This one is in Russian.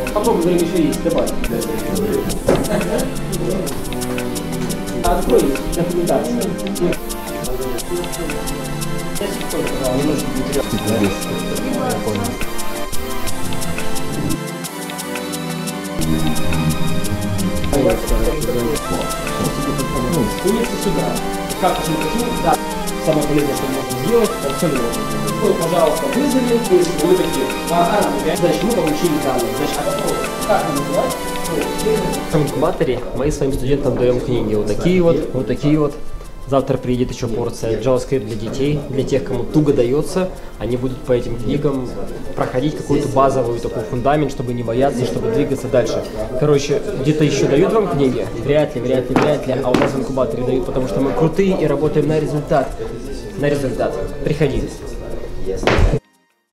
Попробуй, говорим, еще есть, добавь. Открой документацию. Умница сюда. Как ты да. Самое полезное, что мы можем сделать, это все можно. Пожалуйста, вызови, если вы такие. Значит, мы получили данные. Значит, а потом, как мы называть? В инкубаторе мы своим студентам даем книги. Вот такие вот, вот такие вот. Завтра приедет еще порция JavaScript для детей, для тех, кому туго дается. Они будут по этим книгам проходить какую-то базовую такой фундамент, чтобы не бояться, чтобы двигаться дальше. Короче, где-то еще дают вам книги? Вряд ли, а у нас в инкубаторе дают, потому что мы крутые и работаем на результат. На результат. Приходи.